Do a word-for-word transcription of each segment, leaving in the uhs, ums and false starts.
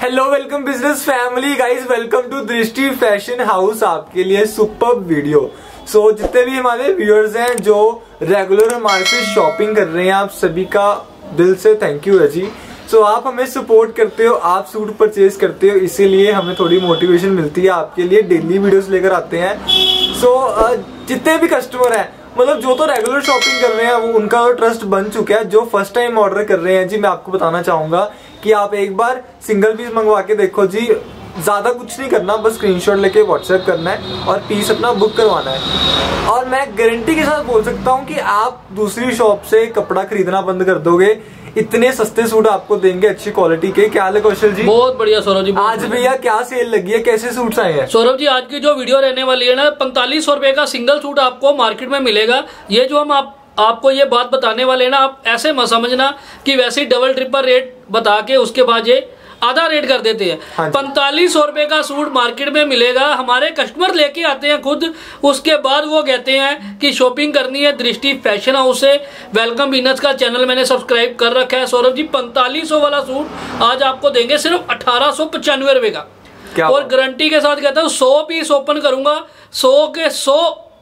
Hello welcome business family guys, welcome to Drishti fashion house. आपके लिए super video. सो so, जितने भी हमारे व्यूअर्स हैं जो रेगुलर हमारे से शॉपिंग कर रहे हैं, आप सभी का दिल से थैंक यू है जी। सो so, आप हमें सपोर्ट करते हो, आप सूट परचेज करते हो, इसीलिए हमें थोड़ी मोटिवेशन मिलती है। आपके लिए डेली वीडियोस लेकर आते हैं। सो so, जितने भी कस्टमर हैं, मतलब जो तो रेगुलर शॉपिंग कर रहे हैं, वो उनका तो ट्रस्ट बन चुका है। जो फर्स्ट टाइम ऑर्डर कर रहे हैं जी, मैं आपको बताना चाहूंगा कि आप एक बार सिंगल पीस मंगवा के देखो जी। ज्यादा कुछ नहीं करना, बस स्क्रीनशॉट लेके व्हाट्सएप करना है और पीस अपना बुक करवाना है। और मैं गारंटी के साथ बोल सकता हूँ कि आप दूसरी शॉप से कपड़ा खरीदना बंद कर दोगे। इतने सस्ते सूट आपको देंगे अच्छी क्वालिटी के। क्या हाल है कौशल जी? बहुत बढ़िया सौरभ जी। आज भैया क्या सेल लगी है, कैसे सूट्स आए हैं? सौरभ जी, आज की जो वीडियो रहने वाली है ना, पैंतालीस सौ रुपए का सिंगल सूट आपको मार्केट में मिलेगा। ये जो हम आप आपको ये बात बताने वाले हैं ना, आप ऐसे मत समझना कि वैसे ही डबल ट्रिपल रेट बता के उसके बाद ये आधा रेट कर देते हैं। हाँ, पैंतालीस सौ रुपए का सूट मार्केट में मिलेगा। हमारे कस्टमर लेके आते हैं खुद, उसके बाद वो कहते हैं कि शॉपिंग करनी है दृष्टि फैशन हाउस से। वेलकम बिजनेस का चैनल मैंने सब्सक्राइब कर रखा है। सौरभ जी, पैंतालीस सौ वाला सूट आज आपको देंगे सिर्फ अठारह सौ पचानवे रुपए का। और गारंटी के साथ कहता हूँ सौ पीस ओपन करूंगा, सौ के सौ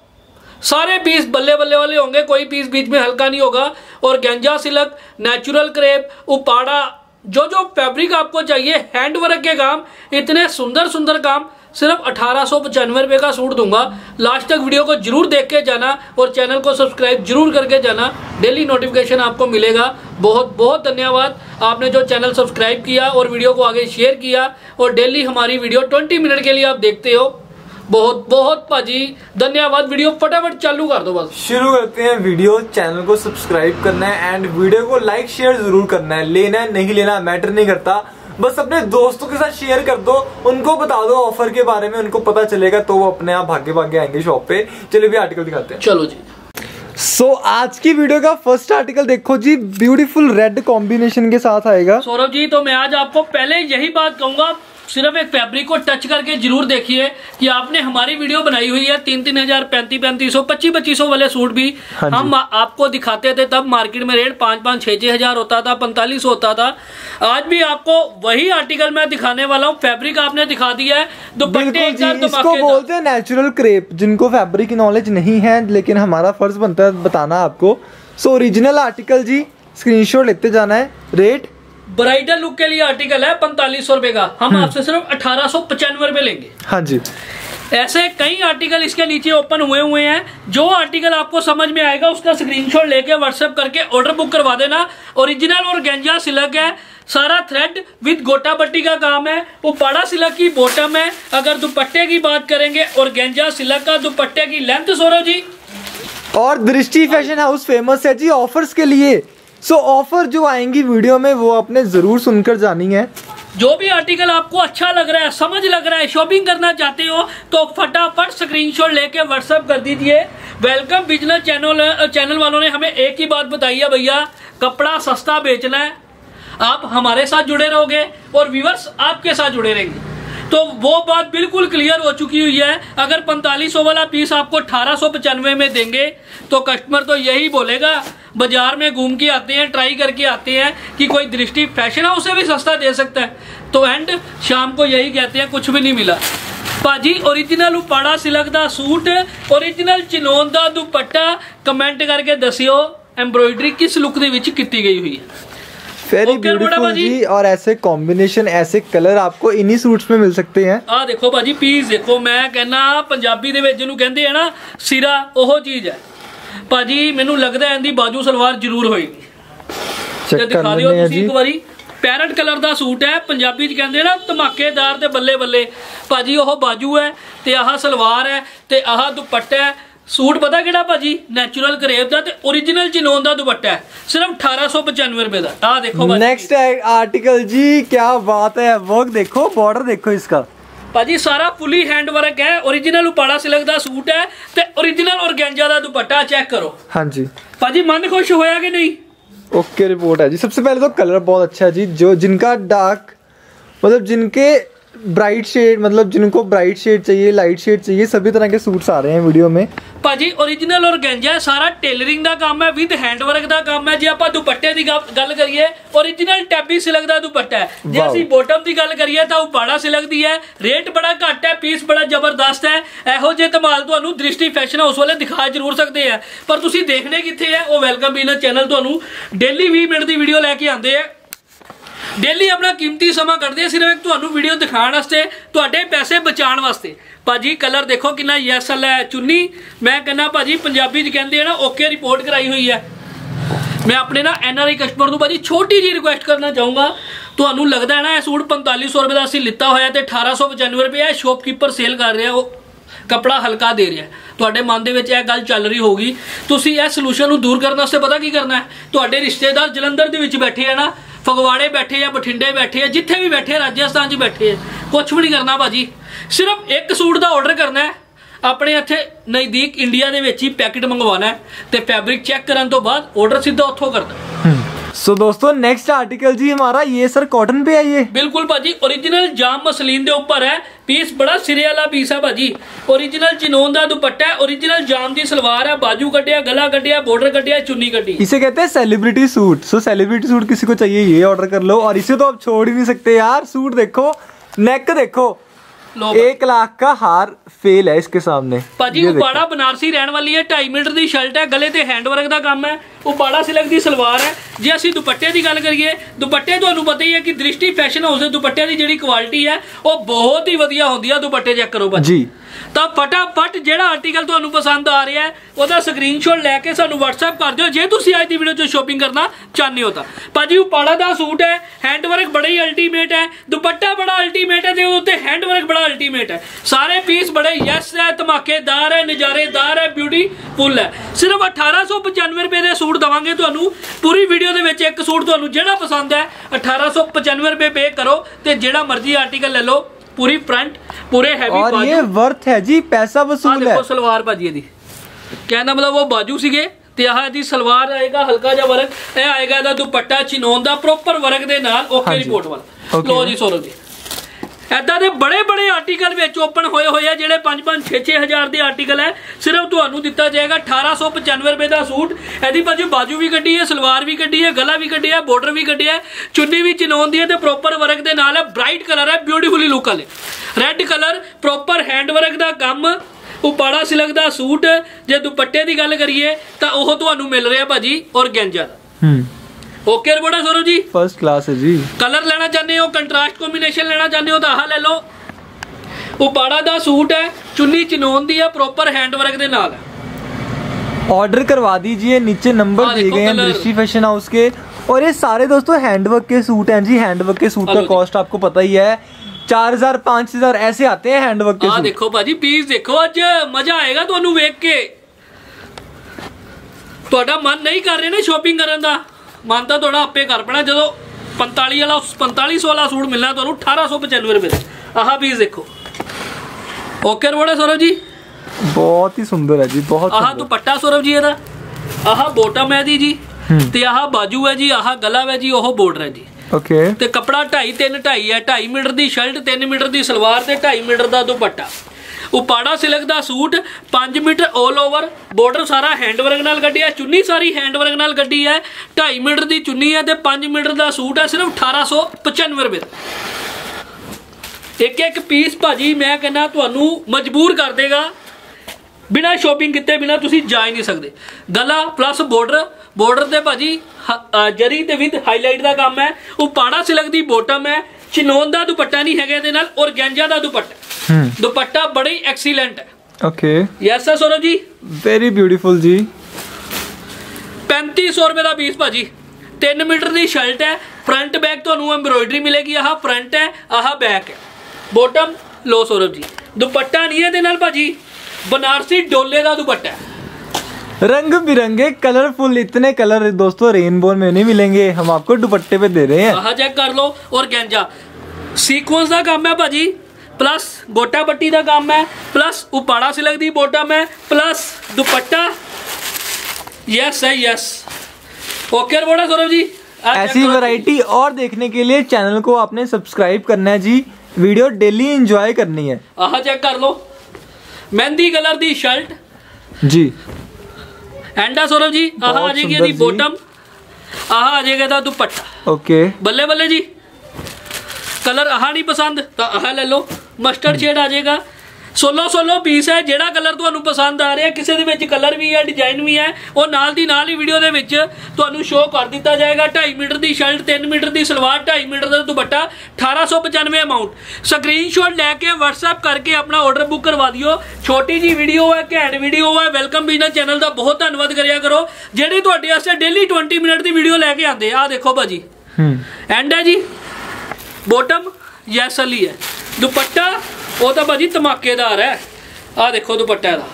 सारे पीस बल्ले बल्ले वाले होंगे, कोई पीस बीच में हल्का नहीं होगा। और गेंजा सिल्क, नेचुरल क्रेप, उपाड़ा, जो जो फैब्रिक आपको चाहिए, हैंड वर्क के काम, इतने सुंदर सुंदर काम, सिर्फ अठारह सौ पचानवे रुपए का सूट दूंगा। लास्ट तक वीडियो को जरूर देख के जाना और चैनल को सब्सक्राइब जरूर करके जाना। डेली नोटिफिकेशन आपको मिलेगा। बहुत बहुत धन्यवाद आपने जो चैनल सब्सक्राइब किया और वीडियो को आगे शेयर किया और डेली हमारी वीडियो ट्वेंटी मिनट के लिए आप देखते हो। बहुत बहुत पाजी धन्यवाद। वीडियो फटाफट चालू कर दो, बस शुरू करते हैं वीडियो। चैनल को सब्सक्राइब करना है एंड वीडियो को लाइक शेयर जरूर करना है। लेना है नहीं लेना मैटर नहीं करता, बस अपने दोस्तों के साथ शेयर कर दो, उनको बता दो ऑफर के बारे में, उनको पता चलेगा तो वो अपने आप भागे भागे आएंगे शॉप पे। चलिए भी आर्टिकल दिखाते हैं। चलो जी। सो so, आज की वीडियो का फर्स्ट आर्टिकल देखो जी, ब्यूटीफुल रेड कॉम्बिनेशन के साथ आएगा। सौरभ जी, तो मैं आज आपको पहले यही बात कहूंगा, सिर्फ एक फैब्रिक को टच करके जरूर देखिए कि आपने हमारी वीडियो बनाई हुई है तीन तीन हजार पैंतीस पैंतीस सौ पच्चीस पच्चीस सौ वाले सूट भी हाँ हम आपको दिखाते थे। तब मार्केट में रेट पांच पांच छह छह हजार होता था, पैंतालीस सौ होता था। आज भी आपको वही आर्टिकल मैं दिखाने वाला हूँ। फैब्रिक आपने दिखा दिया है, दुपट्टे इसको बोलते हैं नेचुरल क्रेप। जिनको फैब्रिक की नॉलेज नहीं है, लेकिन हमारा फर्ज बनता है बताना आपको। सो ओरिजिनल आर्टिकल जी, स्क्रीनशॉट लेते जाना है। रेट ब्राइडल लुक के लिए आर्टिकल है पैंतालीस सौ रुपए का, हम आपसे सिर्फ अठारह सौ पचानवे रुपए लेंगे। हाँ जी। ऐसे कई आर्टिकल इसके नीचे ओपन हुए हुए हैं। जो आर्टिकल आपको समझ में आएगा उसका स्क्रीनशॉट लेके व्हाट्सएप करके ऑर्डर बुक करवा देना। ओरिजिनल और गेंजा सिल्क है, सारा थ्रेड विद गोटा पट्टी का काम है। वो पाड़ा सिल्क की बॉटम है। अगर दुपट्टे की बात करेंगे और गेंजा सिल्क का दुपट्टे की लेंथ सौरभ जी। और दृष्टि फैशन हाउस फेमस है जी ऑफर्स के लिए। सो ऑफर जो आएंगी वीडियो में वो आपने जरूर सुनकर जानी है। जो भी आर्टिकल आपको अच्छा लग रहा है, समझ लग रहा है, शॉपिंग करना चाहते हो तो फटाफट स्क्रीनशॉट लेके व्हाट्सएप कर दीजिए। वेलकम बिजनेस चैनल चैनल वालों ने हमें एक ही बात बताई है, भैया कपड़ा सस्ता बेचना है। आप हमारे साथ जुड़े रहोगे और व्यूअर्स आपके साथ जुड़े रहेंगे, तो वो बात बिल्कुल क्लियर हो चुकी हुई है। अगर पैंतालीस सौ वाला पीस आपको अठारह सौ पचानवे में देंगे तो कस्टमर तो यही बोलेगा, बाजार में घूम के आते हैं, ट्राई करके आते हैं कि कोई दृष्टि फैशन हाउस से भी सस्ता दे सकता है। तो एंड शाम को यही कहते हैं कुछ भी नहीं मिला। भाजी ओरिजिनल उपाड़ा सिल्क दा सूट, ओरिजिनल चिनोन दा दुपट्टा, कमेंट करके दसियो एम्ब्रॉयडरी किस लुक दे विच कीती गई हुई है। वेरी ब्यूटीफुल जी। और ऐसे कॉम्बिनेशन, ऐसे कलर आपको इन्हीं सूट्स में मिल सकते हैं। आ देखो भाजी पीस देखो, मैं कहना पंजाबी दे विच जिहनूं कहंदे हैं ना सिरा, ओहो चीज है भाजी। मैनूं लगदा है इहदी बाजू सलवार जरूर होएगी। ते दिखा दिओ तुसीं एक बारी। पैरट कलर दा सूट है, पंजाबी च कहंदे ना धमाकेदार ते बल्ले बल्ले। भाजी ओह बाजू है ते आह सलवार है ते आह दुपट्टा है। सूट पता किहड़ा भाजी? नेचुरल क्रेप दा ते ओरिजिनल चिनोन दा दुपट्टा है, सिर्फ अठारह सौ पचानवे रुपए दा। आ देखो भाजी नेक्स्ट आर्टिकल जी, क्या बात है। वर्क देखो, बॉर्डर देखो इसका भाजी, सारा फुली हैंड वर्क है। ओरिजिनल उपाड़ा सिल्क दा सूट है ते ओरिजिनल और गेंजा दा दुपट्टा। चेक करो। हाँ जी भाजी, मन खुश होया कि नहीं? ओके रिपोर्ट है जी। सबसे पहले तो कलर बहुत अच्छा है जी। जो जिनका डार्क, मतलब जिनके ब्राइट शेड, मतलब जिनको ब्राइट शेड चाहिए, लाइट शेड चाहिए, सभी तरह के सूट्स आ रहे हैं वीडियो में ਭਾਜੀ। ओरिजिनल ऑर्गेंजा सारा टेलरिंग ਦਾ ਕੰਮ ਹੈ, ਵਿਦ ਹੈਂਡ ਵਰਕ ਦਾ ਕੰਮ ਹੈ। ਜੇ ਆਪਾਂ ਦੁਪੱਟੇ ਦੀ ਗੱਲ ਕਰੀਏ ओरिजिनल टैबी सिल्क ਦਾ ਦੁਪੱਟਾ ਹੈ। ਜੇ ਅਸੀਂ ਬੋਟਮ ਦੀ ਗੱਲ ਕਰੀਏ ਤਾਂ ਉਪਾੜਾ ਸਿਲਕ ਦੀ ਹੈ। ਰੇਟ ਬੜਾ ਘੱਟ ਹੈ, ਪੀਸ ਬੜਾ ਜ਼ਬਰਦਸਤ ਹੈ। ਇਹੋ ਜਿਹੇ ਧਮਾਲ ਤੁਹਾਨੂੰ ਦ੍ਰਿਸ਼ਟੀ ਫੈਸ਼ਨ ਹਾਊਸ ਵਾਲੇ ਦਿਖਾ ਜ਼ਰੂਰ ਸਕਦੇ ਆ, ਪਰ ਤੁਸੀਂ ਦੇਖਣੇ ਕਿੱਥੇ ਹੈ? ਉਹ ਵੈਲਕਮ ਬਿਜ਼ਨਸ ਚੈਨਲ ਤੁਹਾਨੂੰ ਡੇਲੀ ਵੀਹ ਮਿੰਟ ਦੀ ਵੀਡੀਓ ਲੈ ਕੇ ਆਉਂਦੇ ਆ। डेली अपना कीमती समा करते हैं सिर्फ एक तुहानू वीडियो दिखाने वास्ते, तुहाडे पैसे बचाने वास्ते। भाजी कलर देखो कितना यस वाला है। चुन्नी मैं कहना भाजी पंजाबी च कहते हैं ना ओके रिपोर्ट कराई हुई है। मैं अपने ना एन आर आई कस्टमर को भाजी छोटी जी रिक्वेस्ट करना चाहूँगा, तुहानू लगता है ना यह सूट पैंताली सौ रुपये का असीं लिता होया ते अठारह सौ पचानवे रुपये है शॉपकीपर सेल कर रहा है, वो कपड़ा हल्का दे रहा है। ਤੁਹਾਡੇ ਮਨ ਦੇ ਵਿੱਚ ਇਹ ਗੱਲ ਚੱਲ ਰਹੀ ਹੋਗੀ। ਤੁਸੀਂ ਇਹ ਸੋਲੂਸ਼ਨ ਨੂੰ ਦੂਰ ਕਰਨ ਵਾਸਤੇ ਪਤਾ ਕੀ ਕਰਨਾ ਹੈ? ਤੁਹਾਡੇ ਰਿਸ਼ਤੇਦਾਰ ਜਲੰਧਰ ਦੇ ਵਿੱਚ ਬੈਠੇ ਆ ਨਾ, ਫਗਵਾੜੇ ਬੈਠੇ ਆ, ਬਠਿੰਡੇ ਬੈਠੇ ਆ, ਜਿੱਥੇ ਵੀ ਬੈਠੇ ਰਾਜਸਥਾਨ 'ਚ ਬੈਠੇ ਆ, ਕੁਛ ਵੀ ਨਹੀਂ ਕਰਨਾ ਭਾਜੀ। ਸਿਰਫ ਇੱਕ ਸੂਟ ਦਾ ਆਰਡਰ ਕਰਨਾ ਹੈ, ਆਪਣੇ ਇੱਥੇ ਨਜ਼ਦੀਕ ਇੰਡੀਆ ਦੇ ਵਿੱਚ ਹੀ ਪੈਕਟ ਮੰਗਵਾਉਣਾ ਹੈ ਤੇ ਫੈਬਰਿਕ ਚੈੱਕ ਕਰਨ ਤੋਂ ਬਾਅਦ ਆਰਡਰ ਸਿੱਧਾ ਉੱਥੋਂ ਕਰਨਾ। सो so, दोस्तों नेक्स्ट आर्टिकल जी हमारा ये सर कॉटन पे है ये बिल्कुल भाजी ओरिजिनल जाम मसलीन दे ऊपर है। पीस बड़ा सिरे वाला पीस है भाजी। ओरिजिनल चिनोन दा दुपट्टा है, ओरिजिनल जाम दी सलवार है, बाजू कटिया, गला कटिया, बॉर्डर कटिया, चुन्नी कटी। इसे कहते हैं celebrity suit. So celebrity suit किसी को चाहिए ये ऑर्डर कर लो, और इसे तो आप छोड़ ही नहीं सकते यार। सूट देखो, नेक देखो, एक लाख का हार फेल है इसके सामने। भाजी उपाड़ा बनारसी रहने वाली है, ढाई मीटर की शर्ट है, गले ते हैंड वर्क का काम है, उपाड़ा सिल्क की सलवार है। जे असीं दुपट्टे की गल करिए, दुपट्टे तुहानूं पता ही है कि दृष्टि फैशन हाउस दे दुपट्टे की जिहड़ी क्वालिटी है वो बहुत ही वधिया होंदी है। दुपट्टे चेक करो भाजी तो फटाफट जिहड़ा आर्टिकल तुहानूं पसंद आ रहा है ਉਹਦਾ ਸਕਰੀਨਸ਼ਾਟ ਲੈ ਕੇ ਸਾਨੂੰ WhatsApp ਕਰ ਦਿਓ ਜੇ ਤੁਸੀਂ ਅੱਜ ਦੀ ਵੀਡੀਓ 'ਚ ਸ਼ਾਪਿੰਗ ਕਰਨਾ ਚਾਹੁੰਦੇ ਹੋ ਤਾਂ। ਭਾਜੀ ਉਪਾੜਾ ਦਾ ਸੂਟ ਹੈ, हैंड वर्क बड़ा ही अल्टीमेट है, दुपट्टा बड़ा अल्टीमेट है ते उत्ते हैंड वर्क बड़ा अल्टीमेट है। सारे पीस बड़े यस है, धमाकेदार है, नज़ारेदार है, ब्यूटीफुल है। सिर्फ अठारह सौ पचानवे रुपए के सूट देवांगे तुहानूं। पूरी वीडियो दे विच एक सूट तुहानूं जिहड़ा पसंद है अठारह सौ पचानवे रुपए पे करो ते जिहड़ा मर्जी आर्टिकल ले लो। पूरी फ्रंट पूरे हैवी और ये वर्थ है जी, पैसा वसूल है। सलवार भाजी दी कहना मतलब वो बाजू सीगे ते आह दी सलवार आएगा हल्का जा वर्क, ए आएगा दा दुपट्टा चिनोन दा प्रॉपर वर्क दे नाल ओके रिपोर्ट वाला। लो जी सौरभ जी ऐदा दे बड़े बड़े आर्टिकल विच ओपन होए होए आ जेडे पांच पांच छे छे हजार दे आर्टिकल है। सिर्फ तुहानूं दिता जाएगा अठारह सौ पचानवे रुपए दा सूट। एदी भाजी बाजू भी कड्डी है, सलवार भी कड्डी है, गला भी कड्डिया है, बॉर्डर भी कड्डिया है, चुन्नी भी चिनोन दी है ते प्रॉपर वर्क दे नाल है। ब्राइट कलर है, ब्यूटीफुली लुक वाले red colour, proper hand work दा काम, उपाड़ा सिल्क दा सूट। जे दुपट्टे की गल करिए तो वह तुहानूं मिल रहा भाजी ऑर्गेंजा दा। ओके रिपोर्ट है सौरभ जी, फर्स्ट क्लास है जी। कलर लेना चाहते हो, कंट्रास्ट कॉम्बिनेशन लेना चाहते हो तो आह ले लो। उपाड़ा दा सूट है, चुन्नी चिनोन दी है, प्रॉपर हैंड वर्क दे नाल है। ऑर्डर करवा दीजिए, नीचे नंबर दिए गए हैं दृष्टि फैशन हाउस के। और ये सारे दोस्तों हैंडवर्क के सूट हैं जी। हैंडवर्क के सूट का कॉस्ट आपको पता ही है, चार हजार पांच हजार ऐसे आते हैं हैंडवर्क के। देखो भाजी पीस देखो, अज मजा आएगा तुहानूं वेख के। तुहाडा मन नहीं कर रहा ना शॉपिंग करन दा, मन तो तुहाडा आपे कर पैना जदों पैंताली वाला पैंताली सौ वाला सूट मिलना तुहानूं अठारह सौ पचानवे रुपए। आह पीस देखो, ओके रिपोर्ट है सौरभ जी, बहुत ही सुंदर है जी, बहुत। आह दुपट्टा सौरभ जी इहदा, आह बॉटम है दी जी ते आह बाजू है जी, आह गला है जी, ओह बॉर्डर है जी। ओके ते कपड़ा ढाई तीन ढाई है, ढाई मीटर की शर्ट, तीन मीटर की सलवार ते ढाई मीटर का दुपट्टा। उपाड़ा सिल्क का सूट पांच मीटर ऑल ओवर, बॉर्डर सारा हैंड वर्क नाल कड्डिया, चुन्नी सारी हैंड वर्क नाल कड्डी है, ढाई मीटर की चुन्नी है ते पांच मीटर का सूट है। सिर्फ अठारह सौ पचानवे रुपए। एक एक पीस भाजी मैं कहना तुहानूं मजबूर कर देगा, बिना शॉपिंग किते बिना तुसी जा ही नहीं सकते। गला प्लस बॉर्डर, बॉर्डर ते भाजी जरी ते विद हाईलाइट का काम है। उपाड़ा सिल्क दी बॉटम है, चिनोन दा दुपट्टा नहीं है दे नाल, और गेंजा दा दुपट्टा। दुपट्टा बड़ा ही एक्सीलेंट है। Okay yes sir Saurabh ji, very beautiful जी। पैंती सौ रुपए का पीस भाजी, तीन मीटर की शर्ट है, फ्रंट बैक तुहानूं एम्ब्रॉयडरी मिलेगी। आह फ्रंट है, आह बैक है, बॉटम लो सौरभ जी। दुपट्टा नहीं है दे नाल भाजी, बनारसी डोले का दुपट्टा है, रंग बिरंगे कलरफुल। इतने कलर दोस्तों रेनबो में नहीं मिलेंगे, हम आपको दुपट्टे पे दे रहे हैं। आह चेक कर लो, और गेंजा सीक्वेंस का काम है भाजी, प्लस गोटा पट्टी का काम है, प्लस उपाड़ा सिल्क दी बॉटम है, प्लस दुपट्टा। यस है यस, ओके रिपोर्ट है सौरभ जी। ऐसी वैरायटी और देखने के लिए चैनल को आपने सब्सक्राइब करना है जी, वीडियो डेली एंजॉय करनी है। आह चेक कर लो, मेहंदी कलर दी शर्ट जी, एंडा सौरभ जी। आह आ जाएगी दी बॉटम, आह आ जाएगा दा दुपट्टा। ओके बल्ले बल्ले जी, कलर आह नहीं पसंद तो आह ले लो, मस्टर्ड शेड आ जाएगा। सोलो सोलो पीस है, जेड़ा कलर तुहानू पसंद आ रहा है, किसी दे विच कलर भी है, डिजाइन भी है, वो नाल दी नाल ही वीडियो दे विच तुहानू शो कर दिता जाएगा। ढाई मीटर दी शर्ट, तीन मीटर दी सलवार, ढाई मीटर दा दुपट्टा, अठारह सौ पचानवे अमाउंट। स्क्रीनशॉट लैके व्हाट्सएप करके अपना ऑर्डर बुक करवा दियो। छोटी जी वीडियो है, घैंट वीडियो है। वेलकम बिजनेस चैनल का बहुत धन्यवाद करिया करो, जेडे तुहाडे वास्ते डेली ट्वेंटी मिनट की वीडियो लैके आते। आ देखो भाजी एंड है जी, बॉटम यस वाली है, दुपट्टा वो तो भाजी धमाकेदार है। आ देखो दुपट्टा दा,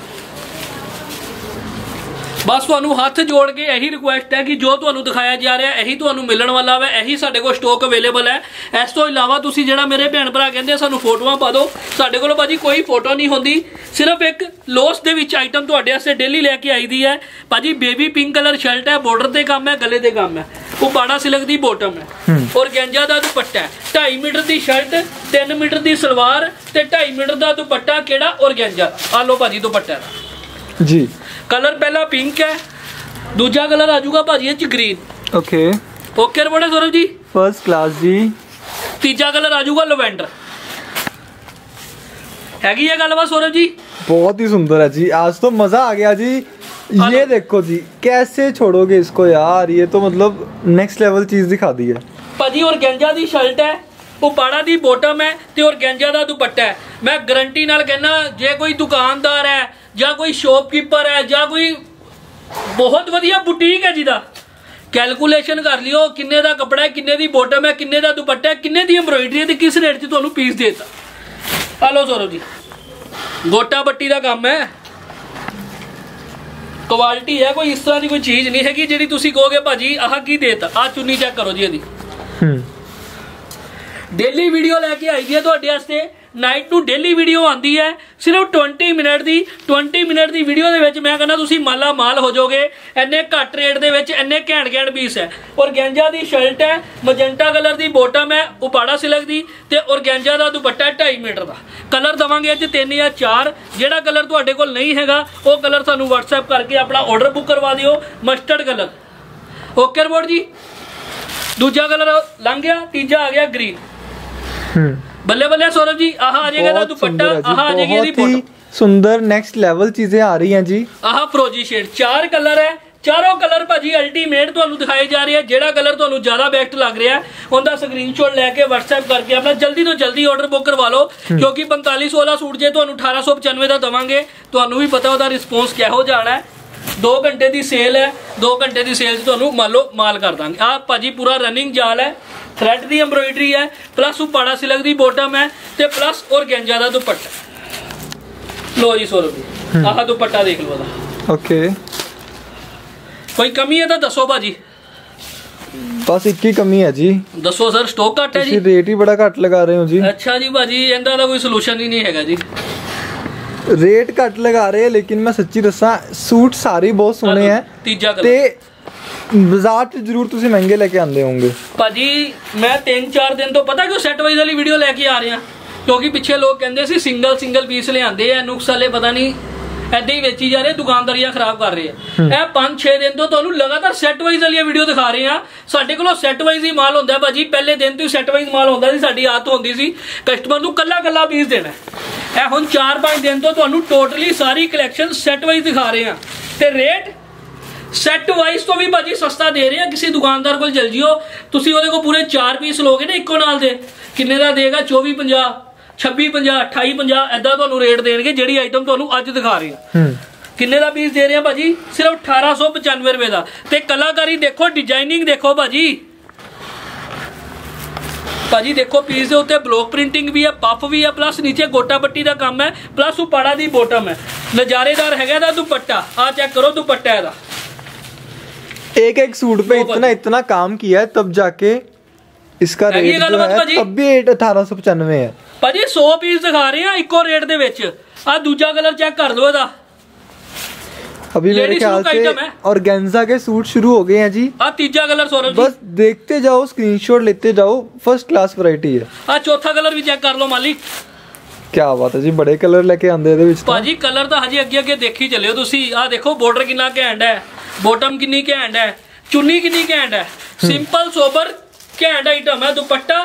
बस तुहानू हाथ जोड़ के यही रिक्वेस्ट है कि जो तुहानू दिखाया जा रहा है यही तुहानू मिलण वाला है, यही साडे कोल स्टॉक अवेलेबल है। इस तो इलावा तुसी जेड़ा मेरे भैन भरा कहंदे सानू फोटोआं पा दो, साडे कोल भाजी कोई फोटो नहीं होंदी, सिर्फ एक लोस दे विच आइटम तुहाडे वास्ते डेली लैके आई दी है। भाजी बेबी पिंक कलर शर्ट है, बॉर्डर ते काम है, गले ते काम है, वो बाड़ा सिल्क दी बॉटम है और गेंजा दा दुपट्टा है। ढाई मीटर दी शर्ट, तीन मीटर दी सलवार ते ढाई मीटर दा दुपट्टा, केड़ा और गेंजा। आ लो भाजी दुपट्टा दा जी, कलर पहला पिंक है, दूजा कलर आ जाऊगा भाजी ग्रीन। ओके ओके रिपोर्ट है सौरभ जी, फर्स्ट क्लास जी। तीजा कलर आ जाऊगा लवेंडर। हैगी है गलबात सौरभ जी, बहुत ही सुंदर है जी, आज तो मजा आ गया जी। ये देखो जी, कैसे छोड़ोगे इसको यार, ये तो मतलब नेक्स्ट लेवल चीज दिखा दी है भाजी। और गेंजा दी शर्ट है, उपाड़ा दी बॉटम है ते और गेंजा दा दुपट्टा है। मैं गारंटी नाल कहना, जे कोई दुकानदार है या कोई शॉपकीपर है या कोई बहुत वधिया बुटीक है जिदा, कैलकुलेशन कर लियो किन्ने दा कपड़ा है, किन्ने दी बॉटम है, किन्ने दा दुपट्टा है, किन्ने दी एम्ब्रॉयडरी है ते किस रेट च तुहानू पीस देता। हेलो सौरभ जी, गोटा बट्टी दा काम है, क्वालिटी है, कोई इस तरह की कोई चीज नहीं है कि जी तुसी कहोगे भाजी आह की देता। आ चुन्नी चेक करो जी, यदि डेली वीडियो लैके आई दी है तुहाडे वास्ते, नाइट टू डेली वीडियो आती है, सिर्फ ट्वेंटी मिनट की ट्वेंटी मिनट की वीडियो दे मैं कहना तुसी माला माल हो जाओगे। इन्ने घट रेट दे विच इन्ने घैंट घैंट पीस है। और गेंजा दी शर्ट है, मजेंटा कलर दी बॉटम है, उपाड़ा सिल्क दी ते और गेंजा दा दुपट्टा ढाई मीटर का। कलर देवांगे अज तीन या चार, जेड़ा कलर तुहाडे कोल नहीं हैगा वो कलर सानू व्हाट्सएप करके अपना ऑर्डर बुक करवा दिओ। मस्टर्ड कलर ओके रिपोर्ट जी, दूजा कलर लंघ गया, तीजा आ गया ग्रीन। बल्ले बल्ले सौरभ जी, आह आ जाएगा दुपट्टा, आह आ जाएगी दी बॉटम। सुंदर नेक्स्ट लेवल चीजें आ रही हैं जी। आह फ्रोजी शेड, चार कलर है, चारों कलर भाजी अल्टीमेट तुहानू दिखाए जा रहे हैं। जेड़ा कलर तुहानू ज्यादा बेस्ट लग रहा है उनका स्क्रीनशॉट लैके व्हाट्सएप करके अपना जल्दी तो जल्दी ऑर्डर बुक करवा लो, क्योंकि पैंताली सौ वाला सूट जे तुहानू अठारह सौ पचानवे का देवांगे, तुहानू भी पता उसका रिस्पोंस किहो जाना है। दो घंटे की सेल है, दो घंटे की सेल तुहानू मान लो माल कर देंगे। आ भाजी पूरा रनिंग जाल है, थ्रेड की एम्ब्रॉयडरी है, प्लस उपाड़ा सिल्क की बॉटम है ते प्लस और गेंजा का दुपट्टा। लो जी सौरभ जी, आह दुपट्टा देख लो। ओके, कोई कमी है तो दसो भाजी। बस एक ही कमी है जी, दसो सर, स्टॉक घट है जी, रेट ही बड़ा घट लगा रहे हो जी। अच्छा जी भाजी, इनका तो कोई सोल्यूशन ही नहीं है जी, रेट घट लगा रहे हैं, लेकिन मैं सच्ची दसा सूट सारे बहुत सोहने हैं। तीजा कलर बाजार च जरूर तुसी महंगे लेके आंदे होंगे भाजी। मैं तीन चार दिन तो पता क्यों सैट वाइज वाली वीडियो लेके आ रहे हैं, क्योंकि पिछले लोग कहते सी सिंगल सिंगल पीस ले आंदे हैं, नुक्स वाले पता नहीं ऐसे ही वेची जा रहे, दुकानदारियां खराब कर रहे हैं। ए पांच छे दिन तो तुहानू लगातार सैट वाइज वाली वीडियो दिखा रहे हैं। साडे कोलों सैट वाइज ही माल होंदा है भाजी, पहले दिन तो सैट वाइज माल होंदा सी, साडी आदत होंदी सी कस्टमर नू कल्ला कल्ला पीस देना। ए हुण चार पांच दिन तो तुहानू टोटली सारी कलैक्शन सैट वाइज दिखा रहे हैं ते रेट सैट वाइज तो भी भाजी सस्ता दे रहे हैं। किसी दुकानदार को चल जियो, तुसी ओहदे को पूरे चार पीस लोगे ना इक्को नाल दे, किन्ने दा देगा? चौबी पंजाह, छब्बी पंजाह, अठाई पंजाह ऐदा तुहानू रेट देणगे। जेहड़ी आइटम तुहानू अज दिखा रहे हैं किन्ने दा पीस दे रहे हैं भाजी? सिर्फ अठारह सौ पचानवे रुपए का। ते कलाकारी देखो, डिजाइनिंग देखो भाजी, भाजी देखो पीस के उत्ते ब्लॉक प्रिंटिंग भी है, पफ भी है, प्लस नीचे गोटा पट्टी का काम है, प्लस उपाड़ा दी बॉटम है। नजारेदार है दा दुपट्टा, आ चेक करो दुपट्टा है दा। एक एक सूट पे इतना इतना काम किया है, तब जाके इसका रेट जो है तब भी अठारह सौ पचानवे है भाजी। सौ पीस दिखा रहे हैं इको रेट दे विच। आ दूजा कलर चेक कर लो, अभी मेरे ख्याल से ऑर्गेन्जा के सूट शुरू हो गए हैं जी। आ तीजा कलर सौरभ जी, बस देखते जाओ, स्क्रीनशॉट लेते जाओ, फर्स्ट क्लास वैरायटी है। आ चौथा कलर भी चेक कर लो मालिक, क्या बात है जी, बड़े कलर लेके आंदे ਇਹਦੇ ਵਿੱਚ ਭਾਜੀ ਕਲਰ ਤਾਂ ਹਜੇ ਅੱਗੇ ਅੱਗੇ ਦੇਖੀ ਚੱਲਿਓ ਤੁਸੀਂ। ਆ ਦੇਖੋ ਬਾਰਡਰ ਕਿੰਨਾ ਘੈਂਟ ਹੈ, ਬੋਟਮ ਕਿੰਨੀ ਘੈਂਟ ਹੈ, ਚੁੰਨੀ ਕਿੰਨੀ ਘੈਂਟ ਹੈ, ਸਿੰਪਲ ਸੋਬਰ ਘੈਂਟ ਆਈਟਮ ਹੈ। ਦੁਪੱਟਾ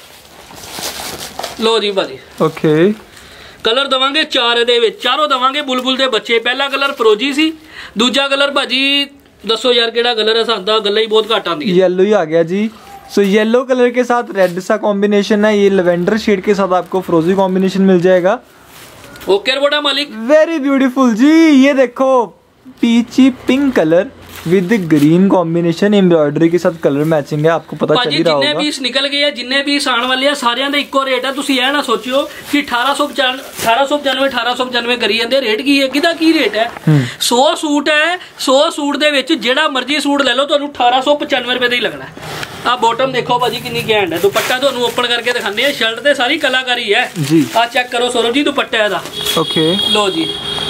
ਲੋ ਜੀ ਭਾਜੀ, ਓਕੇ ਕਲਰ ਦਵਾਂਗੇ ਚਾਰ ਇਹਦੇ ਵਿੱਚ, ਚਾਰੋਂ ਦਵਾਂਗੇ ਬੁਲਬੁਲ ਦੇ ਬੱਚੇ। ਪਹਿਲਾ ਕਲਰ ਫਰੋਜੀ ਸੀ, ਦੂਜਾ ਕਲਰ ਭਾਜੀ ਦੱਸੋ ਯਾਰ ਕਿਹੜਾ ਕਲਰ ਹੈ, ਸਾਨੂੰ ਤਾਂ ਗੱਲਾਂ ਹੀ ਬਹੁਤ ਘੱਟ ਆਉਂਦੀਆਂ। येलो ही आ गया जी। सो so, येलो कलर के साथ रेड सा कॉम्बिनेशन है, ये लेवेंडर शेड के साथ आपको फ्रोजी कॉम्बिनेशन मिल जाएगा। ओके रिपोर्ट मालिक, वेरी ब्यूटीफुल जी। ये देखो peachy pink colour with green combination, embroidery के साथ कलर मैचिंग है, आपको पता चल ही रहा होगा। जिन्ने पीस निकल गए, जिन्ने पीस आने वाले हैं सारियां दा इक्को रेट है। तुसी ये ना सोचियो कि अठारह सौ अठारह सौ पचानवे अठारह सौ पचानवे करी जांदे, रेट की है किदा की रेट है। सौ सूट है, सौ सूट दे विच जेड़ा मर्जी सूट ले लो तुहानू अठारह सौ पचानवे रुपए दा ही लगना है। आ बॉटम देखो भाजी कितनी घैंट है, दुपट्टा तुहानू ओपन करके दिखाने, शर्ट ते सारी कलाकारी है जी। आ चेक करो सौरभ जी दुपट्टा दा, ओके लो जी,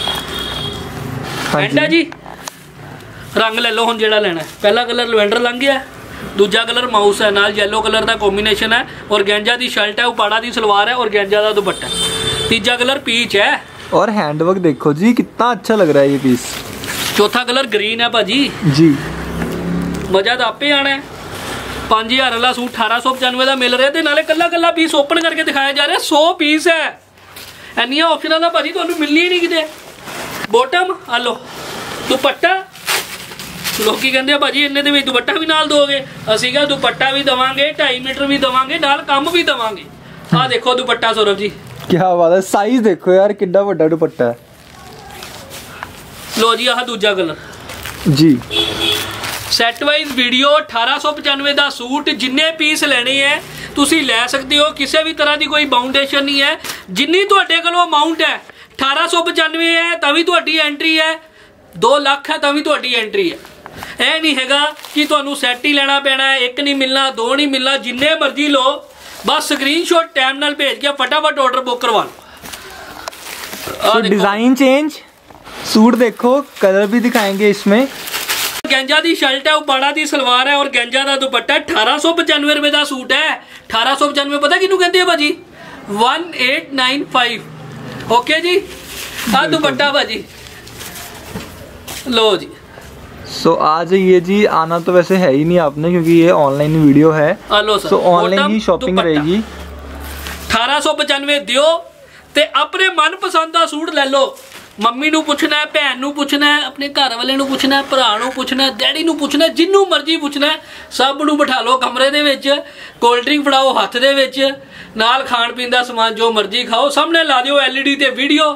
एंड है जी। रंग ले लो हुण जेड़ा लेना है। पहला कलर लवेंडर लंघ गया, दूजा कलर माउस है, नाल येलो कलर दा कॉम्बिनेशन है, और गेंजा दी शर्ट है, उपाड़ा दी सलवार है, और गेंजा दा दुपट्टा। तीजा कलर पीच है, और हैंडवर्क देखो जी कितना अच्छा लग रहा है ये पीस। चौथा कलर ग्रीन है भाजी जी, मजा तो आपे आना है। पांच हजार वाला सूट अठारह सौ पचानवे का मिल रहा है, नाले कला कला पीस ओपन करके दिखाया जा रहा है। सौ पीस है, इन्नियां ऑप्शनां दा भाजी तुहानू मिलनी ही नहीं किते। बॉटम आ लो, दुपट्टा लोकी कहते हैं भाजी इन्ने दे विच दुपट्टा भी नाल दोगे, असीं कहा दुपट्टा भी दवांगे, ढाई मीटर भी दवांगे, नाल कम भी दवांगे। आ देखो दुपट्टा सौरभ जी, क्या बात है, साइज देखो यार कितना बड़ा दुपट्टा है। लो जी आह दूजा कलर जी, सैट वाइज वीडियो अठारह सौ पचानवे का सूट, जिन्ने पीस लेने हैं तुसी लै सकते हो, किसी भी तरह की कोई बाउंडेशन नहीं है। जिन्नी तुहाडे कोल अमाउंट है अठारह सौ पचानवे है तभी तुहाडी एंट्री है, दो लाख है तभी तुहाडी एंट्री है। ਇਹ नहीं हैगा कि तुहानू सैट ही लेना पैना है, एक नहीं मिलना, दो नहीं मिलना, जिन्ने मर्जी लो, बस स्क्रीनशॉट टाइम नाल भेज के फटाफट ऑर्डर बुक करवा लो। तो डिजाइन चेंज, सूट देखो, कलर भी दिखाएंगे इसमें। गेंजा दी शर्ट है, उपाड़ा दी सलवार है, और गेंजा दा दुपट्टा। अठारह सौ पचानवे रुपए का सूट है। अठारह सौ पचानवे पता किनू कहते हैं भाजी, one eight nine five. Okay जी, आ दुपट्टा भाजी लो जी। सो so, आज ये जी आना तो वैसे है ही नहीं आपने, क्योंकि ये ऑनलाइन वीडियो है, तो ऑनलाइन ही शॉपिंग रहेगी। अठारह सौ पचानवे दियो ते अपने मन पसंद का सूट ले लो। मम्मी नू पुछना है, भैन नू पुछना है, अपने घर वाले नू पुछना है, भरा नू पुछना है, डैडी नू पुछना है, जिन्नू मर्जी पुछना है, सब नू बिठा लो कमरे दे विच, कोल्ड ड्रिंक फड़ाओ हथ दे विच, नाल खाण पीण दा समान जो मर्जी खाओ, सामने ला दिओ एलईडी ते वीडियो,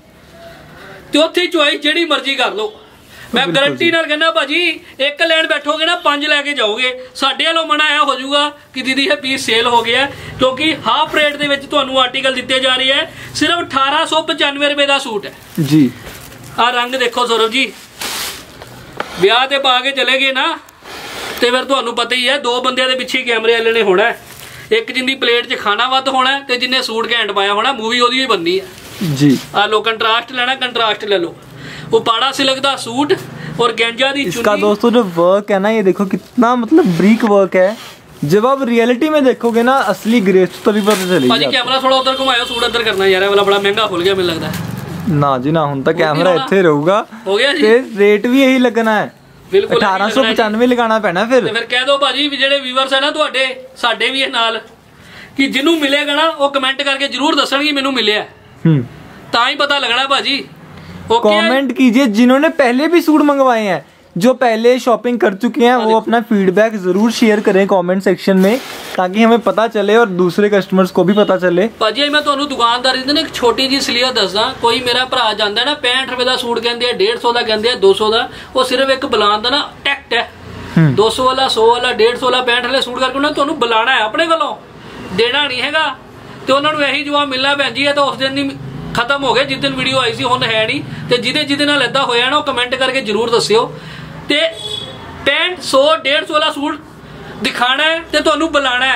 ते उत्थे चॉइस जेड़ी मर्जी कर लो। मैं गारंटी नाल कहना भाजी, एक लैन बैठोगे ना पांच लैके जाओगे। साडे वालों मना यह हो जाऊगा कि दीदी ये पीस सेल हो गया, क्योंकि हाफ रेट दे विच तुहानू आर्टिकल दिते जा रहे हैं। सिर्फ अठारह सौ पचानवे रुपए का सूट है जी। आ रंग देखो सौरभ जी, ब्याह ते पा के चले गए ना ते फिर तुहानू पता ही है, दो बंदियां दे पिछे कैमरे वाले ने होना है, एक जिंदी प्लेट च खाना वध होना है, ते जिन्ने सूट घैंट पाया होना, मूवी ओदी ही बननी है जी। आ लो कंट्रास्ट लेना, कंट्रास्ट ले लो। उपाड़ा सिल्क दा सूट और गेंजा दी चुन्नी। इसका दोस्तों जो वर्क है ना, ये देखो कितना मतलब ब्रीक वर्क है। जब आप रियलिटी में देखोगे ना असली ग्रेस तभी पता चलेगी। भाजी कैमरा थोड़ा उधर घुमायो, सूट अंदर करना यार, वाला बड़ा महंगा खुल गया मुझे लगता है। ना जी ना, हुन तक कैमरा इत्थे रहूगा, हो गया जी, ते रेट भी यही लगना है, बिल्कुल अठारह सौ पचानवे लगाना पैना। फिर फिर कह दो भाजी जेडे व्यूअर्स है ना तुहाडे, साडे भी है नाल, कि जिन्नू मिलेगा ना वो कमेंट करके जरूर दसणगे मैनू मिले, तां ही पता लगना भाजी। कमेंट कीजिए जिन्होंने पहले भी सूट मंगवाए हैं, जो पहले शॉपिंग कर चुके हैं, वो अपना फीडबैक जरूर शेयर करें कमेंट सेक्शन में, ताकि हमें पता चले और दूसरे कस्टमर्स को भी पता चले। भाजी मैं तुहानू दुकानदारी दे एक छोटी जी सलीयत दसदा, कोई मेरा भरा जांदा ना पैंठ रुपए का सूट कहंदे आ, डेढ़ सौ का कहंदे आ, दो सौ का, वो सिर्फ एक बुलान दा ना टैक्ट है। दो सौ वाला, सौ वाला, डेढ़ सौ वाला, पैंठ वाले सूट करके उन्होंने तुहानू बुलाना है अपने कोलों, देना नहीं हैगा। ते उन्होंने यही जवाब मिलना भैन जी, है तो उस दिन ही खत्म हो गए जिस दिन वीडियो आई सी, हुण है नहीं। ते जिदे जिदे नाल इदां होया ना, कमेंट करके जरूर दस्सिओ। ते पैंठ सौ डेढ़ सौ वाला सूट दिखाना है ते तुहानू बुलाना है,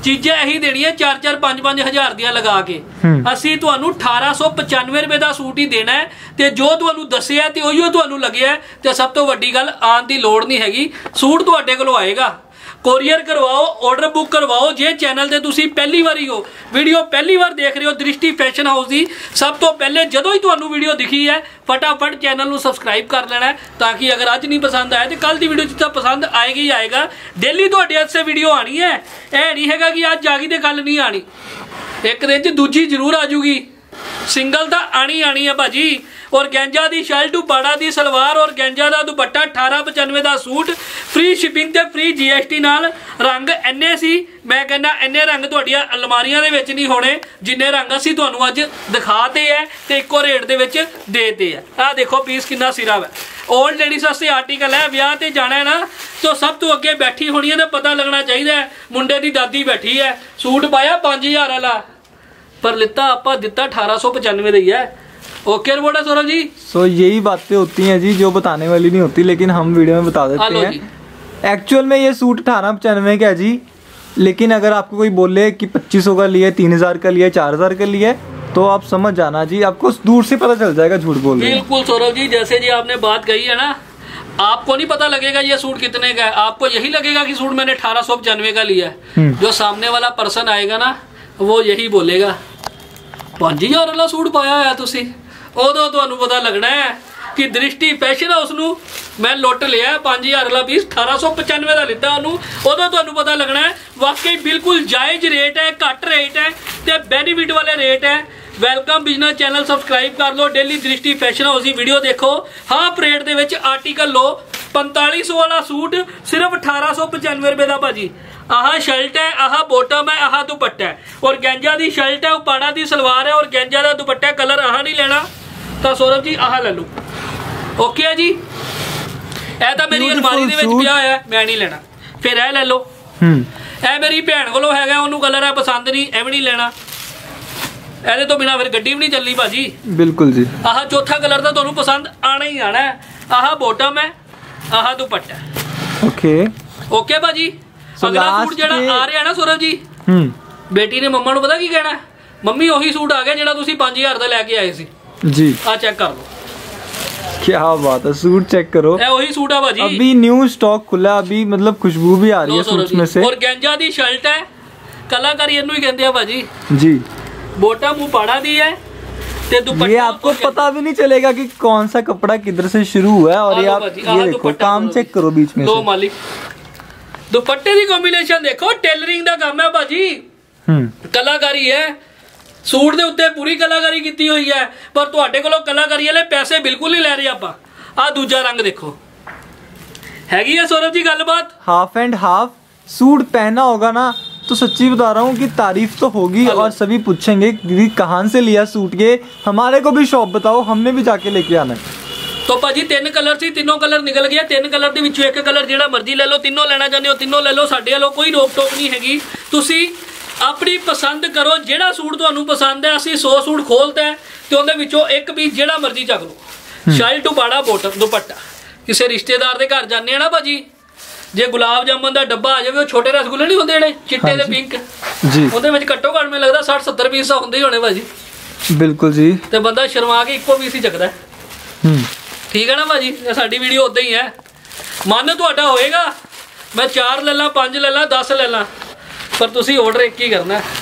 चीजें यही देनी है चार चार पांच पांच हजार दियां लगा के ਅਸੀਂ ਤੁਹਾਨੂੰ अठारह सौ पचानवे रुपए ਦਾ ਸੂਟ ਹੀ ਦੇਣਾ ਹੈ ਤੇ ਜੋ ਤੁਹਾਨੂੰ ਦੱਸਿਆ ਤੇ ਉਹੀਓ ਤੁਹਾਨੂੰ ਲੱਗਿਆ ਤੇ ਸਭ ਤੋਂ ਵੱਡੀ ਗੱਲ ਆਉਣ ਦੀ ਲੋੜ ਨਹੀਂ ਹੈਗੀ ਸੂਟ ਤੁਹਾਡੇ ਕੋਲੋਂ ਆਏਗਾ कोरियर करवाओ ऑर्डर बुक करवाओ जे चैनल ते तुसी पहली बारी हो वीडियो पहली बार देख रहे हो दृष्टि फैशन हाउस की सब तो पहले जदों ही तुहानू वीडियो दिखी है फटाफट चैनल नू सबसक्राइब कर लेना है ताकि अगर अज नहीं पसंद आया तो कल की वीडियो जितना पसंद आएगी ही आएगा डेली तुहाडे वास्ते वीडियो आनी है यह नहीं है कि अज आ गई तो कल नहीं आनी एक दिन च दूजी जरूर आ जूगी सिंगल तो आनी आनी है भाजी और गेंजा दी शर्ट उपाड़ा दी सलवार और गेंजा दा दुपट्टा अठारह पचानवे का सूट फ्री शिपिंग ते फ्री जी एस टी नाल रंग इन्ने सी मैं कहना इन्ने रंग तुहाडियां अलमारियां दे विच नहीं होने जिन्ने रंग असीं तुहानू अज दिखाते हैं ते इक्को रेट दे विच देते हैं आ देखो पीस कितना सिरा है ओल्ड लेडीज वास्ते आर्टिकल है ब्याह ते जाना है ना तो सब तो अगे बैठी होनी है तो पता लगना चाहिए मुंडे दी दादी बैठी है सूट पाया पांच हजार वाला पर लिता आपा दिता अठारह सौ पचानवे दी है ओके रिपोर्ट है सौरभ जी सो यही बातें होती हैं जी जो बताने वाली नहीं होती लेकिन हम वीडियो में बता देते हैं एक्चुअल में ये सूट अठारह पचानवे का है जी लेकिन अगर आपको कोई बोले कि पच्चीस सौ का लिया तीन हजार का लिया चार हजार का लिया तो आप समझ जाना जी आपको दूर से पता चल जाएगा झूठ बोल रहे हैं बिल्कुल सौरभ जी जैसे जी आपने बात कही है ना आपको नहीं पता लगेगा ये सूट कितने का है आपको यही लगेगा कि सूट मैंने अठारह सौ पचानवे का लिया है जो सामने वाला पर्सन आएगा ना वो यही बोलेगा पांच हजार वाला सूट पाया है तुसी उदों तुहानू पता लगना है कि दृष्टि फैशन हाउस नू मैं लुट लिया पांच हजार वाला पीस अठारह सौ पचानवे का लिता उन्होंने उदों तुहानू पता लगना है वाकई बिल्कुल जायज रेट है घट रेट है ते बेनीफिट वाले रेट है वेलकम बिजनेस चैनल सबसक्राइब कर लो डेली दृष्टि फैशन हाउस की वीडियो देखो हाफ रेट दे विच आर्टिकल लो पैंताली सौ वाला सूट सिर्फ अठारह सौ पचानवे रुपए का भाजी आह शर्ट है आह बॉटम है आह दुपट्टा है और गेंजा दी शर्ट है उपाड़ा दी सलवार है और गेंजा दा दुपट्टा कलर आह नहीं लेना तो सौरभ जी आह ले लो ओके है जी ए तो मेरी अलमारी दे विच पिया है मैं नहीं लेना फिर ए ले लो ए मेरी भैन कोलों हैगा ओनू कलर है पसंद नहीं ए भी नहीं लेना ਇਹਦੇ ਤੋਂ ਬਿਨਾ ਫਿਰ ਗੱਡੀ ਵੀ ਨਹੀਂ ਚੱਲਣੀ ਭਾਜੀ ਬਿਲਕੁਲ ਜੀ ਆਹ ਚੌਥਾ ਕਲਰ ਤਾਂ ਤੁਹਾਨੂੰ ਪਸੰਦ ਆਣਾ ਹੀ ਆਣਾ ਹੈ ਆਹ ਬੋਟਮ ਹੈ ਆਹ ਦੁਪੱਟਾ ਓਕੇ ਓਕੇ ਭਾਜੀ ਅਗਲਾ ਸੂਟ ਜਿਹੜਾ ਆ ਰਿਹਾ ਨਾ ਸੌਰਵ ਜੀ ਹੂੰ ਬੇਟੀ ਨੇ ਮੰਮਾ ਨੂੰ ਪਤਾ ਕੀ ਕਹਿਣਾ ਮੰਮੀ ਉਹੀ ਸੂਟ ਆ ਗਿਆ ਜਿਹੜਾ ਤੁਸੀਂ ਪੰਜ ਹਜ਼ਾਰ ਦਾ ਲੈ ਕੇ ਆਏ ਸੀ ਜੀ ਆ ਚੈੱਕ ਕਰ ਲਓ क्या बात है सूट चेक करो वही सूट है भाजी अभी न्यू स्टॉक खुला अभी मतलब खुशबू भी आ रही है सूट में से और गेंजा दी शर्ट है कलाकारी इन्नू ही कहते हैं भाजी जी बॉटम उपाड़ा दी है ते दुपट्टा ये आपको पता भी नहीं चलेगा कि कौन सा कपड़ा किधर से शुरू हुआ है और ये आप ये देखो काम चेक करो बीच में दो मालिक दुपट्टे दी कॉम्बिनेशन देखो टेलरिंग दा काम है भाजी हम्म कलाकारी है सूट दे उत्ते पूरी कलाकारी की हुई है पर तुहाडे कोलों कलाकारी वाले पैसे बिल्कुल नहीं लै रहे आपां आ दूजा रंग देखो हैगी है सौरभ जी गलबात हाफ एंड हाफ सूट पहना होगा ना तो सच्ची बता रहा हूँ कि तारीफ तो होगी और सभी पूछेंगे दीदी कहाँ से लिया सूट के हमारे को भी शॉप बताओ हमने भी जाके लेके आना है तो भाजी तीन कलर सी तीनों कलर निकल गया तीन कलर दे विचों एक कलर जिहड़ा मर्जी ले लो तीनों लेना चाहते हो तीनों ले लो साडे वालों कोई रोक टोक नहीं हैगी तुसी अपनी पसंद करो जेड़ा सूट तुहानू पसंद है असी सौ सूट खोलते हैं तो उहदे विचों एक पीस जेड़ा मर्जी चक लो शर्ट उपाड़ा बॉटम दुपट्टा किसी रिश्तेदार दे घर जाने ना भाजी जे गुलाब जामुन का डब्बा आ जाए छोटे रसगुल्ले नहीं होंगे जेडे चिट्टे ते पिंक जी उहदे विच घट्टो घट में लगता साठ सत्तर पीस होंदे ही होने भाजी बिल्कुल जी ते बंदा शर्मा के इक्को पीस ही चकदा है ठीक है ना भाजी साडी वीडियो उदां ही है मन तुहाडा होएगा मैं चार ले ला पांच ले ला दस ले ला पर तुसी ऑर्डर एक ही करना है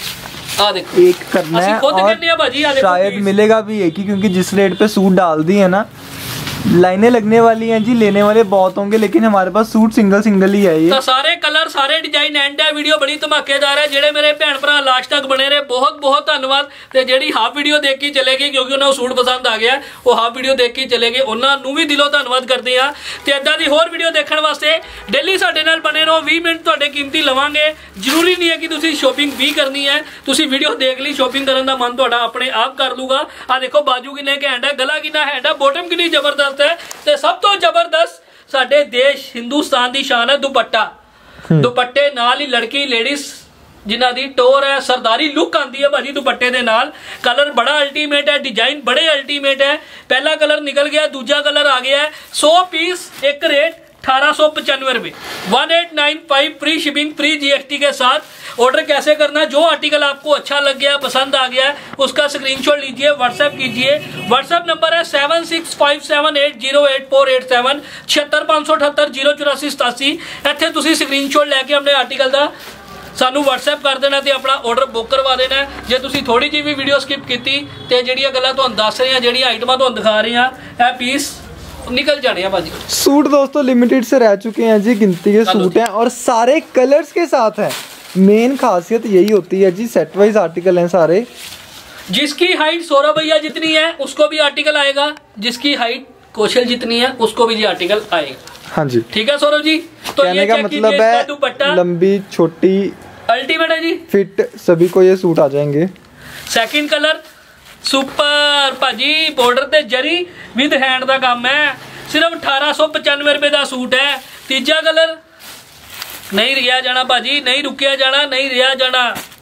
आ देखो एक करना है और शायद मिलेगा भी एक ही क्योंकि जिस रेट पे सूट डाल दी है ना लाइनें लगने वाली हैं जी लेने वाले बहुत होंगे लेकिन हमारे पास सूट सिंगल सिंगल ही है ये तो सारे कलर सारे डिजाइन एंड है वीडियो बड़ी धमाकेदार है जेडे मेरे भैन भरा लास्ट तक बने रहे बहुत बहुत धन्यवाद ते जेडी हाफ वीडियो देख के चलेगी क्योंकि उन्हें सूट पसंद आ गया वो हाफ वीडियो देख के चलेगी उन्होंने भी दिलों धन्यवाद करते हैं ते इदां दी होर वीडियो देखने वास्ते डेली साडे नाल बने रहो बीस मिनट तुहाडे कीमती लवांगे जरूरी नहीं है कि तुसी शॉपिंग भी करनी है तुसी वीडियो देख ली शॉपिंग करन दा मन तुहाडा अपने आप कर लूगा आ देखो बाजू किन्ने घैंट है गला किन्ना हैंड है बॉटम कितनी जबरदस्त है ते सब तो जबरदस्त साडे देश हिंदुस्तान दी शान है दुपट्टा दुपट्टे नाल ही लड़की लेडीज जिन्हां दी टोर है सरदारी लुक आंदी है भाजी दुपट्टे दे नाल कलर बड़ा अल्टीमेट है डिजाइन बड़े अल्टीमेट है पहला कलर निकल गया दूजा कलर आ गया है सौ पीस एक रेट अठारह सौ पचानवे रुपए, one eight nine five free shipping, free GST के साथ। ऑर्डर कैसे करना है? जो आर्टिकल आपको अच्छा लग गया, पसंद आ गया है, उसका स्क्रीनशॉट लीजिए, व्हाट्सएप कीजिए। व्हाट्सएप नंबर है seven six five seven eight zero eight four eight seven, छिहत्तर पाँच सौ अठहत्तर जीरो चौरासी सतासी। इत्थे तुसीं स्क्रीनशॉट लैके अपने आर्टिकल का सानू व्हाट्सएप कर देना ते अपना ऑर्डर बुक करवा देना है। जे तुसीं थोड़ी जी भी वीडियो स्किप कीती ते जिहड़ियां गल्लां तुहानूं दस रहे हैं, जिहड़ियां आइटमां तुहानूं दिखा रहे हैं, यह पीस निकल जाने हैं भाजी। सूट दोस्तों लिमिटेड से रह चुके हैं जी, गिनती के सूट हैं और सारे कलर्स के साथ हैं। मेन खासियत यही होती है जी, सेट वाइज आर्टिकल हैं सारे। जिसकी हाइट सौरभ भैया जितनी है उसको भी आर्टिकल आएगा, जिसकी हाइट कौशल जितनी है उसको भी जी आर्टिकल आएगा। हाँ जी, ठीक है सौरभ जी। तो कहने ये का मतलब है दुपट्टा लंबी छोटी अल्टीमेट है जी, फिट सभी को ये सूट आ जाएंगे। सेकंड कलर सुपर भाजी, बॉर्डर ते जरी विद हैंड का काम है, सिर्फ अठारह सौ पचानवे रुपए का सूट है। तीजा कलर नहीं रिया जाना भाजी, नहीं रुकिया जाना, नहीं रिया जाना।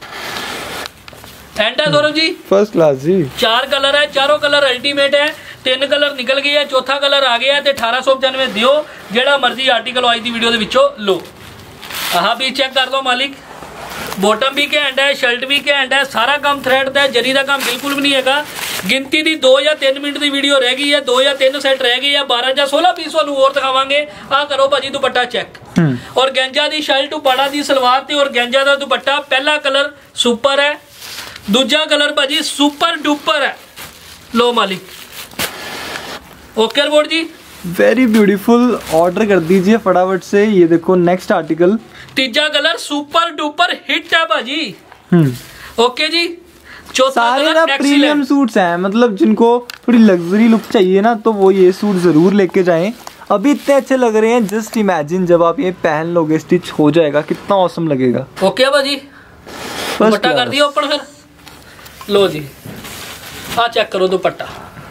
एंड है सौरभ जी, फर्स्ट क्लास जी। चार कलर है, चारों कलर अल्टीमेट है। तीन कलर निकल गए है, चौथा कलर आ गया है। अठारह सौ पचानवे दियो, जेड़ा मर्जी आर्टिकल आज की वीडियो के विचों लो। आह भी चेक कर लो मालिक, बॉटम भी घैंट है, शर्ट भी घैंट है, सारा काम थ्रेड का, जरी का काम बिल्कुल भी नहीं है। गिनती की दो या तीन मिनट की वीडियो रह गई है, दो या तीन सेट रह गए हैं, बारह या सोलह पीस तुहानूं और दिखावांगे। आ करो भाजी दुपट्टा चेक, और गेंजा दी शर्ट उपाड़ा दी सलवार ते और गेंजा दा दुपट्टा। पहला कलर सुपर है, दूजा कलर भाजी सुपर डुपर है। लो मालिक, ओके रिपोर्ट जी, वेरी ब्यूटीफुल। ऑर्डर कर दीजिए फटाफट से। ये देखो नेक्स्ट आर्टिकल, तीजा कलर सुपर डुपर हिट है भाजी। ओके जी, सारे ना प्रीमियम सूट्स हैं, मतलब जिनको थोड़ी लग्जरी लुक चाहिए ना तो वो ये सूट जरूर लेके जाएं। अभी इतने अच्छे लग रहे हैं, जस्ट इमेजिन जब आप ये पहन लोगे, स्टिच हो जाएगा, कितना औसम लगेगा। ओके भाजी, दुपट्टा कर दिया ओपन फिर। लो जी, आ चेक करो दुपट्टा,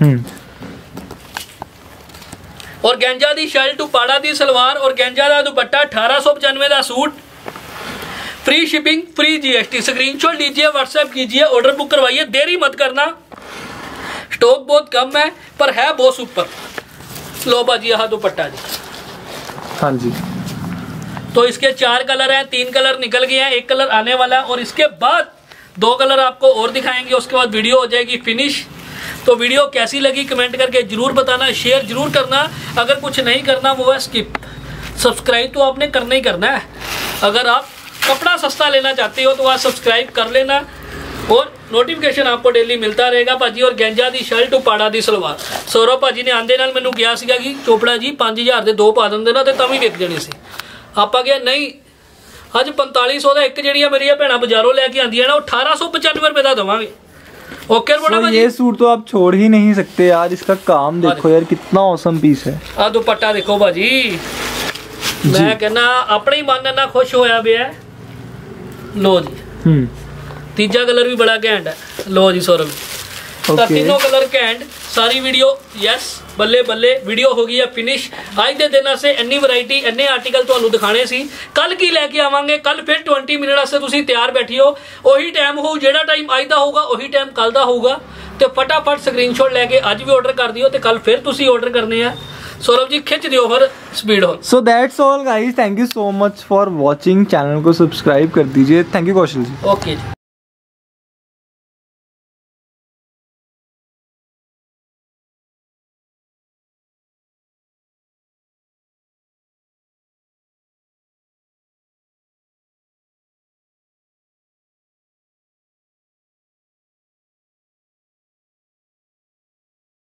और गेंजा दी शर्ट उपाड़ा दी सलवार और गेंजा दा दुपट्टा। अठारह सौ पचानवे का suit, free shipping, free GST. Screenshot लीजिए, व्हाट्सएप कीजिए, ऑर्डर बुक करवाइए, देरी मत करना। स्टॉक बहुत कम है पर है बहुत सुपर। लो भाजी यहाँ दुपट्टा जी। हाँ जी, तो इसके चार कलर हैं, तीन कलर निकल गए हैं, एक कलर आने वाला है, और इसके बाद दो कलर आपको और दिखाएंगे। उसके बाद वीडियो हो जाएगी फिनिश। तो वीडियो कैसी लगी कमेंट करके जरूर बताना, शेयर जरूर करना। अगर कुछ नहीं करना वो है स्किप। सब्सक्राइब तो आपने करना ही करना है। अगर आप कपड़ा सस्ता लेना चाहते हो तो आप सब्सक्राइब कर लेना, और नोटिफिकेशन आपको डेली मिलता रहेगा भाजी। और गेंजा दी शर्ट उपाड़ा दी सलवार। सौरभ भाजी ने आंदे नाल मैनू कहा सीगा कि चोपड़ा जी पाँच हज़ार के दो पा देंगे ना, तो तां भी विक जानी सी। आपां कहा नहीं, अज पैंताली सौ का एक जिहड़ियां मेरियां भैणां बाजारों लैके आंदियां ना, अठारह सौ पचानवे रुपए का देवांगे। ओके बोला भाजी, ये सूट तो आप छोड़ ही नहीं सकते यार। इसका काम देखो यार, कितना औसम पीस है। आ दुपट्टा देखो भाजी, मैं कहना अपने ही मन इन्ना खुश होया पिया। लो जी, तीजा कलर भी बड़ा घैंट है। लो जी सौरभ, तो तीनों कलर घैंट। सारी वीडियो यस बल्ले बल्ले वीडियो हो गई है फिनिश। आज के दिन से इन्नी वैरायटी इन्ने आर्टिकल तुहानू दिखाने सी। कल की लैके आवांगे, कल फिर ट्वेंटी मिनट वास्ते तुसीं तैयार बैठियो। उही टाइम हो, जेड़ा टाइम अज दा होगा उही टाइम कल दा होगा। तो फटाफट स्क्रीनशॉट लैके अज भी ऑर्डर कर दियो, तो कल फिर तुसीं ऑर्डर करने हैं। सौरभ जी खिंच दियो फिर स्पीड हो। So that's all guys, thank you so much for watching. Channel को सब्सक्राइब कर दीजिए। Thank you Kaushal ji. Okay ji.